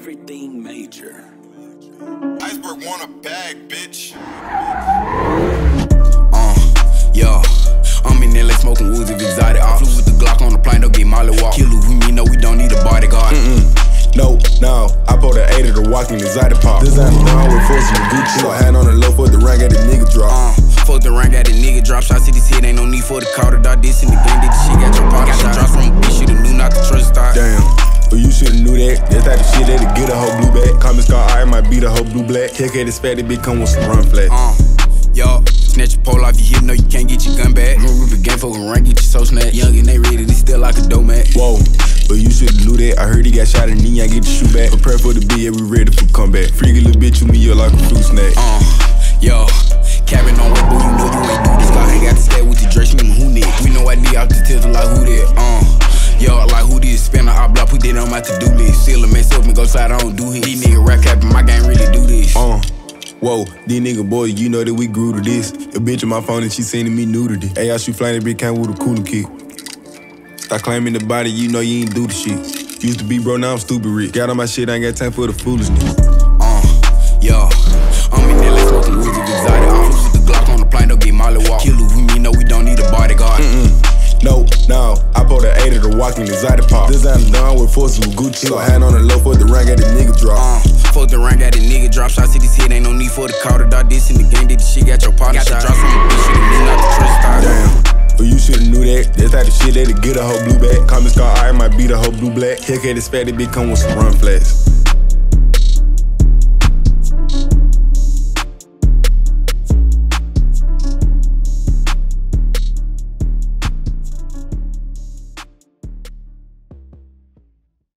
Everything major. Iceberg want a bag, bitch. Yo, I'm in LA smoking woods of exotic. I flew with the Glock on the plane, don't get Molly walk. Kill who we know we don't need a bodyguard. No, I pulled an 8 at the walking exotic pop. Designer down with force and Gucci. So hand on the low for the rank at the nigga drop. Fuck the rank, got the nigga drop. Shots to this head, ain't no need for the call. The dog this in the game, did the shit, got your pocket. Got the drops from a bitch, shoulda knew not to trust start. Damn, but you shoulda knew that. That's type of shit that'll get a whole blue back. Common scar iron might beat a whole blue black. Hellcat is fat, it bitch come with some run flat. Yo, snatch your pole off your hip, no you can't get your gun back. Group the game, fucking rank, get your soul snatch. Young and they ready, they still like a dough mat. Whoa, but you shoulda knew that. I heard he got shot in the knee, I get the shoe back. Prepare for the B, yeah, we ready for comeback. Freaky little bitch, you me up like a fruit snack. Yo, cabin on wet, boy, you know you ain't do this. I ain't got to stay with the dress, you know who next. We know ID out the tilt like who that. Yo, like who this? Spin our block, put that on my to-do list. Seal a mess up and go slide, I don't do hit. These niggas rap capping, my gang really do this. Whoa, these nigga boys, you know that we grew to this. A bitch on my phone and she sending me nudity. Hey, I shoot flame, that bitch came with a cooler kick. Stop claiming the body, you know you ain't do the shit. Used to be bro, now I'm stupid rich. Got on my shit, I ain't got time for the foolishness. Yo, I'm in LA smoking woods of exotic. I flew with the Glock on the plane, don't get Molly walk. Kill who we know we don't need a bodyguard. No, I pulled an 8 at the walking exotic pop. Designer down with forces with Gucci. So hand on the low for the rank at the nigga drop. Fuck the rank, got the nigga drop. Shots to this head, ain't no need for the call. The dog this in the game, did the shit, got your partner shot. Got the drops from a bitch, shoulda knew not to trust start. Damn, but you shoulda knew that. That's type of shit that'll get a whole blue back. Common scar iron might beat a whole blue black. Hellcat is fat, it bitch come with some run flats.